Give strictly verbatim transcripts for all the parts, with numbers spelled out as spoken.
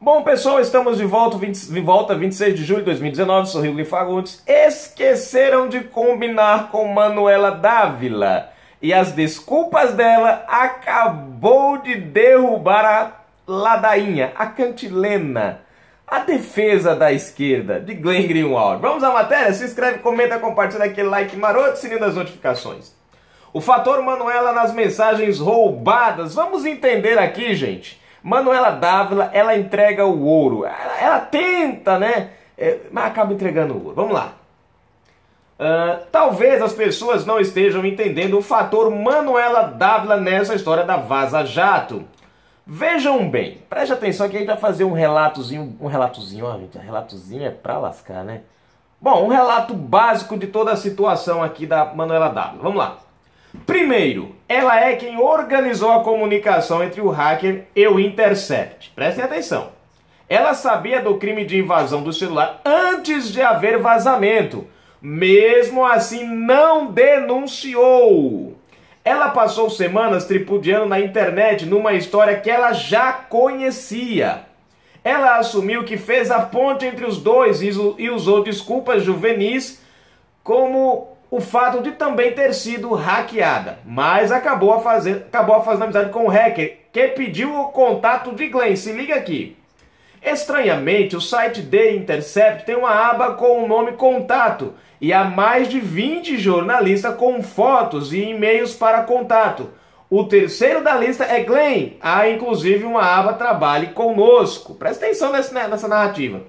Bom, pessoal, estamos de volta, vinte, de volta vinte e seis de julho de dois mil e dezenove, sou Rigoli Fagundes. Esqueceram de combinar com Manuela Dávila e as desculpas dela acabou de derrubar a ladainha, a cantilena, a defesa da esquerda de Glenn Greenwald. Vamos à matéria? Se inscreve, comenta, compartilha aquele like maroto, sininho das notificações. O fator Manuela nas mensagens roubadas. Vamos entender aqui, gente. Manuela Dávila, ela entrega o ouro. Ela, ela tenta, né? É, mas acaba entregando o ouro. Vamos lá. Uh, talvez as pessoas não estejam entendendo o fator Manuela Dávila nessa história da Vaza Jato. Vejam bem, preste atenção que a gente vai fazer um relatozinho, um relatozinho, ó, gente, relatozinho é pra lascar, né? Bom, um relato básico de toda a situação aqui da Manuela Dávila. Vamos lá. Primeiro, ela é quem organizou a comunicação entre o hacker e o Intercept. Prestem atenção. Ela sabia do crime de invasão do celular antes de haver vazamento. Mesmo assim, não denunciou. Ela passou semanas tripudiando na internet numa história que ela já conhecia. Ela assumiu que fez a ponte entre os dois e usou desculpas juvenis como o fato de também ter sido hackeada. Mas acabou a fazer, acabou a fazer amizade com o hacker que pediu o contato de Glenn. Se liga aqui. Estranhamente, o site The Intercept tem uma aba com o nome Contato e há mais de vinte jornalistas com fotos e e-mails para contato. O terceiro da lista é Glenn. Há inclusive uma aba Trabalhe Conosco. Presta atenção nessa, nessa narrativa.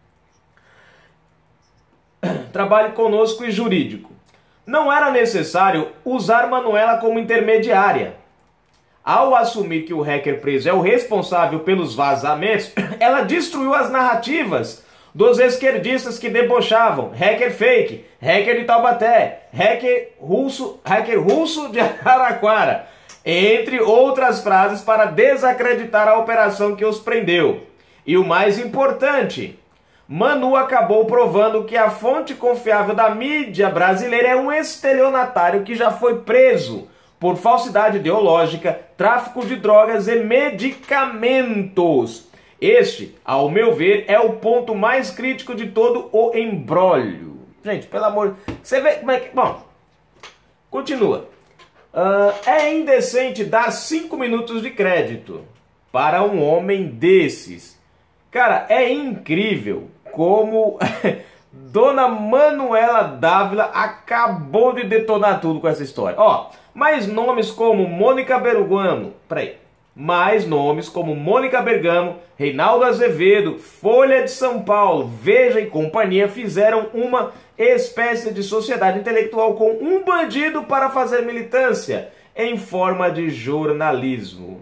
Trabalhe Conosco e Jurídico. Não era necessário usar Manuela como intermediária. Ao assumir que o hacker preso é o responsável pelos vazamentos, ela destruiu as narrativas dos esquerdistas que debochavam. Hacker fake, hacker de Taubaté, hacker russo, hacker russo de Araraquara, entre outras frases para desacreditar a operação que os prendeu. E o mais importante, Manu acabou provando que a fonte confiável da mídia brasileira é um estelionatário que já foi preso por falsidade ideológica, tráfico de drogas e medicamentos. Este, ao meu ver, é o ponto mais crítico de todo o imbróglio. Gente, pelo amor... Você vê como é que... Bom, continua. Uh, é indecente dar cinco minutos de crédito para um homem desses. Cara, é incrível como Dona Manuela Dávila acabou de detonar tudo com essa história. Ó, mais nomes como Mônica Bergamo, peraí, mais nomes como Mônica Bergamo, Reinaldo Azevedo, Folha de São Paulo, Veja e companhia fizeram uma espécie de sociedade intelectual com um bandido para fazer militância em forma de jornalismo.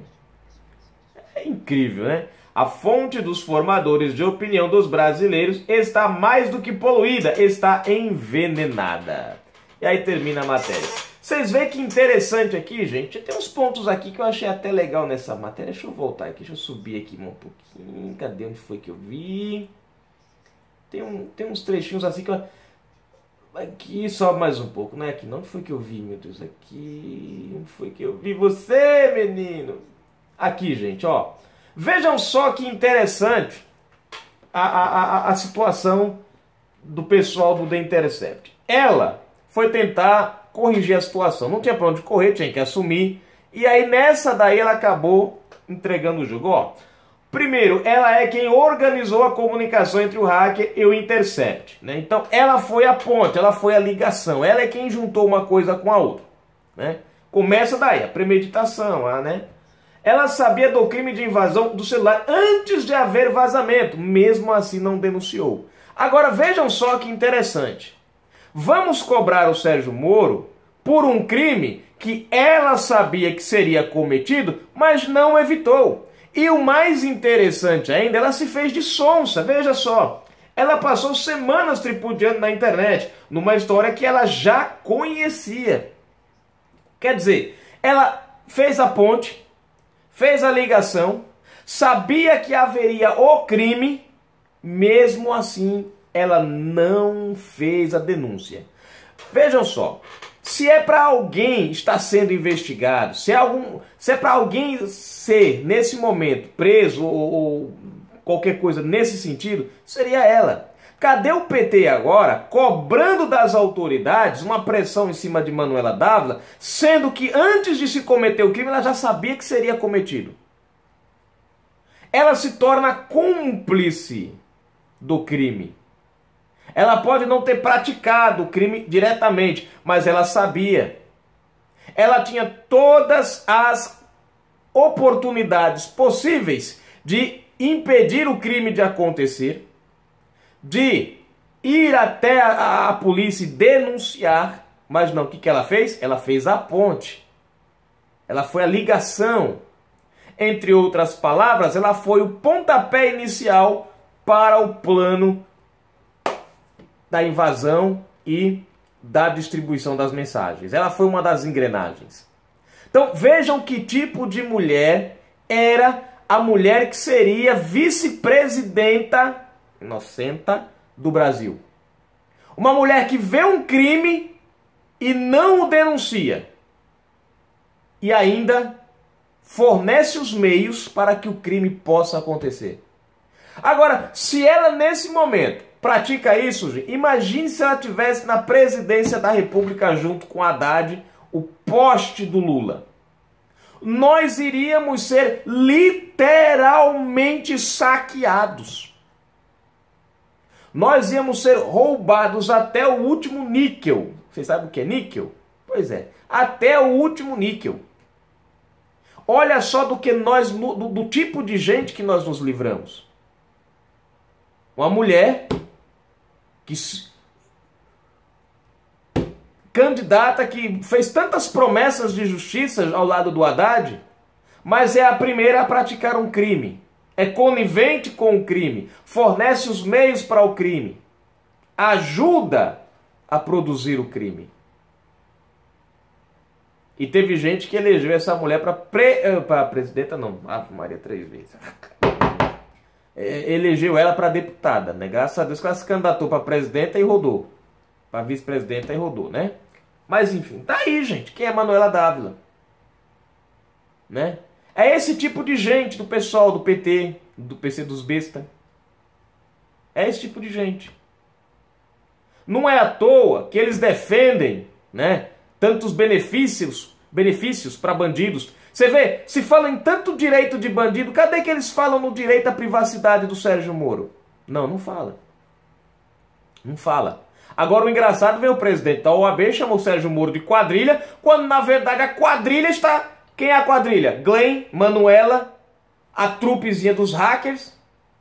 É incrível, né? A fonte dos formadores de opinião dos brasileiros está mais do que poluída, está envenenada. E aí termina a matéria. Vocês veem que interessante aqui, gente? Tem uns pontos aqui que eu achei até legal nessa matéria. Deixa eu voltar aqui, deixa eu subir aqui um pouquinho. Cadê? Onde foi que eu vi? Tem, um, tem uns trechinhos assim que eu... Aqui, sobe mais um pouco, não é aqui não. Onde foi que eu vi, meu Deus? Aqui... Onde foi que eu vi você, menino? Aqui, gente, ó. Vejam só que interessante a, a, a, a situação do pessoal do The Intercept. Ela foi tentar corrigir a situação. Não tinha pra onde correr, tinha que assumir. E aí nessa daí ela acabou entregando o jogo. Ó, primeiro, ela é quem organizou a comunicação entre o hacker e o Intercept, né? Então ela foi a ponte, ela foi a ligação. Ela é quem juntou uma coisa com a outra, né? Começa daí, a premeditação, a, né? Ela sabia do crime de invasão do celular antes de haver vazamento, mesmo assim não denunciou. Agora vejam só que interessante. Vamos cobrar o Sérgio Moro por um crime que ela sabia que seria cometido, mas não evitou. E o mais interessante ainda, ela se fez de sonsa, veja só. Ela passou semanas tripudiando na internet, numa história que ela já conhecia. Quer dizer, ela fez a ponte, fez a ligação, sabia que haveria o crime, mesmo assim ela não fez a denúncia. Vejam só, se é para alguém estar sendo investigado, se é, algum, se é para alguém ser, nesse momento, preso ou, ou qualquer coisa nesse sentido, seria ela. Cadê o P T agora cobrando das autoridades uma pressão em cima de Manuela Dávila, sendo que antes de se cometer o crime ela já sabia que seria cometido? Ela se torna cúmplice do crime. Ela pode não ter praticado o crime diretamente, mas ela sabia. Ela tinha todas as oportunidades possíveis de impedir o crime de acontecer, de ir até a, a polícia e denunciar, mas não, o que, que ela fez? Ela fez a ponte. Ela foi a ligação. Entre outras palavras, ela foi o pontapé inicial para o plano da invasão e da distribuição das mensagens. Ela foi uma das engrenagens. Então vejam que tipo de mulher era a mulher que seria vice-presidenta inocenta do Brasil. Uma mulher que vê um crime e não o denuncia. E ainda fornece os meios para que o crime possa acontecer. Agora, se ela nesse momento pratica isso, imagine se ela estivesse na presidência da República junto com Haddad, o poste do Lula. Nós iríamos ser literalmente saqueados. Nós íamos ser roubados até o último níquel. Vocês sabem o que é níquel? Pois é, até o último níquel. Olha só do que nós, do, do tipo de gente que nós nos livramos. Uma mulher que candidata que fez tantas promessas de justiça ao lado do Haddad, mas é a primeira a praticar um crime. É conivente com o crime, fornece os meios para o crime, ajuda a produzir o crime. E teve gente que elegeu essa mulher para pre... para presidenta, não, Ave Maria, três vezes. Elegeu ela para deputada, né? Graças a Deus que ela se candidatou para presidenta e rodou. Para vice-presidenta e rodou, né? Mas enfim, tá aí, gente. Quem é Manuela Dávila? Né? É esse tipo de gente do pessoal do P T, do P C dos besta. É esse tipo de gente. Não é à toa que eles defendem, né, tantos benefícios, benefícios para bandidos. Você vê, se fala em tanto direito de bandido, cadê que eles falam no direito à privacidade do Sérgio Moro? Não, não fala. Não fala. Agora o engraçado vem o presidente da O A B, chamou o Sérgio Moro de quadrilha, quando na verdade a quadrilha está... Quem é a quadrilha? Glenn, Manuela, a trupezinha dos hackers,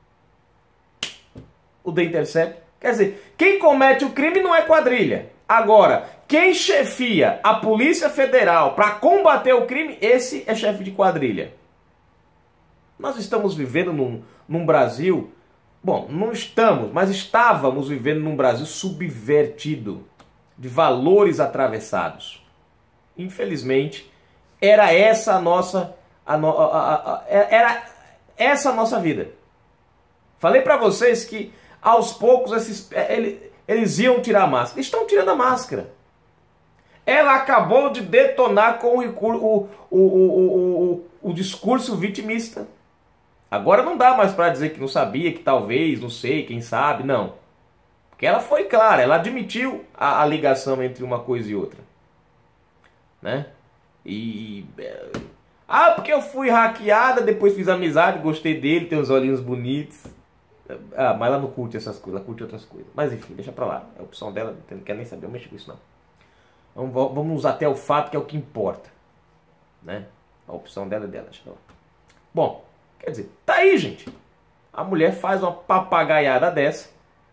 o The Intercept. Quer dizer, quem comete o crime não é quadrilha. Agora, quem chefia a Polícia Federal para combater o crime, esse é chefe de quadrilha. Nós estamos vivendo num, num Brasil... Bom, não estamos, mas estávamos vivendo num Brasil subvertido, de valores atravessados. Infelizmente, era essa a nossa, a no, a, a, a, era essa a nossa vida. Falei para vocês que aos poucos esses, eles, eles iam tirar a máscara. Eles estão tirando a máscara. Ela acabou de detonar com o, o, o, o, o, o discurso vitimista. Agora não dá mais para dizer que não sabia, que talvez, não sei, quem sabe, não. Porque ela foi clara, ela admitiu a, a ligação entre uma coisa e outra. Né? E... Ah, porque eu fui hackeada, depois fiz amizade, gostei dele, tem uns olhinhos bonitos. Ah, mas ela não curte essas coisas, ela curte outras coisas. Mas enfim, deixa pra lá. É a opção dela, não quer nem saber, eu mexo com isso não. Vamos, vamos até o fato que é o que importa. Né? A opção dela é dela, deixa pra lá. Bom, quer dizer, tá aí, gente. A mulher faz uma papagaiada dessa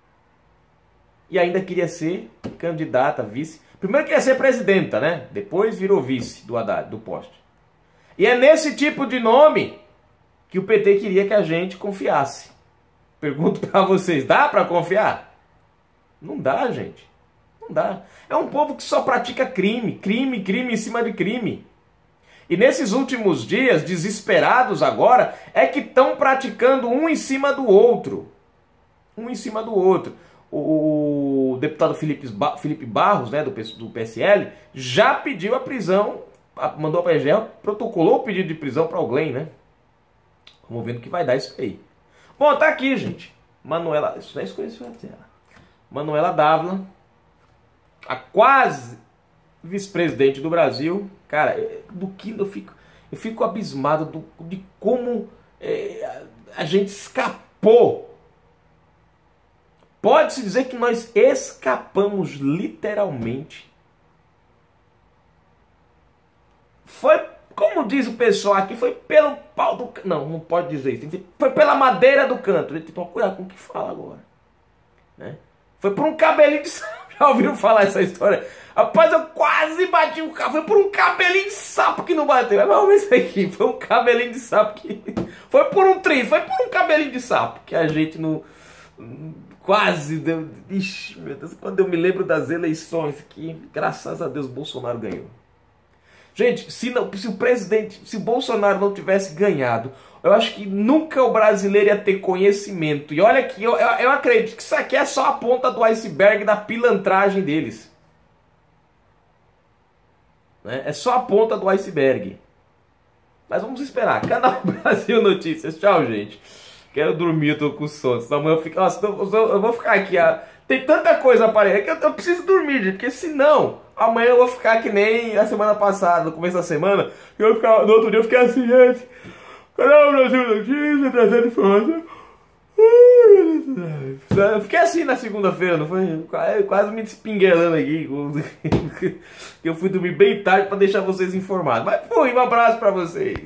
e ainda queria ser candidata, vice. Primeiro queria ser presidenta, né? Depois virou vice do Haddad, do poste. E é nesse tipo de nome que o P T queria que a gente confiasse. Pergunto pra vocês, dá pra confiar? Não dá, gente. Não dá. É um povo que só pratica crime, crime, crime em cima de crime. E nesses últimos dias, desesperados agora, é que estão praticando um em cima do outro. Um em cima do outro. O, o deputado Felipe, Felipe Barros, né, do, do P S L, já pediu a prisão, mandou para a P G R, protocolou o pedido de prisão para o Glenn, né? Vamos ver no que vai dar isso aí. Bom, tá aqui, gente. Manuela, isso não é isso dela. Manuela Dávila, a quase vice-presidente do Brasil. Cara, do que eu fico, eu fico abismado do, de como é, a gente escapou. Pode-se dizer que nós escapamos literalmente. Foi, como diz o pessoal aqui, foi pelo pau do... Não, não pode dizer isso. Tem que dizer, foi pela madeira do canto. A gente tem que tomar cuidado com o que fala agora. Né? Foi por um cabelinho de sapo. Já ouviram falar essa história? Rapaz, eu quase bati o carro. Foi por um cabelinho de sapo que não bateu. Mas vamos ver isso aqui. Foi um cabelinho de sapo que... Foi por um triz. Foi por um cabelinho de sapo que a gente não... Quase deu... Ixi, meu Deus. Quando eu me lembro das eleições aqui, graças a Deus, Bolsonaro ganhou. Gente, se, não, se o presidente, se o Bolsonaro não tivesse ganhado, eu acho que nunca o brasileiro ia ter conhecimento. E olha que eu, eu, eu acredito que isso aqui é só a ponta do iceberg da pilantragem deles. Né? É só a ponta do iceberg. Mas vamos esperar. Canal Brasil Notícias. Tchau, gente. Quero dormir, eu tô com sono. Senão amanhã eu, fico, nossa, eu vou ficar aqui. Ah, tem tanta coisa aparecendo que eu, eu preciso dormir, gente. Porque senão, amanhã eu vou ficar que nem a semana passada, no começo da semana. Eu vou ficar, no outro dia eu fiquei assim, gente. Canal Brasil Notícias, trazendo informação. Eu fiquei assim na segunda-feira, não foi? Quase me despinguelando aqui. Eu fui dormir bem tarde para deixar vocês informados. Mas fui, um abraço para vocês.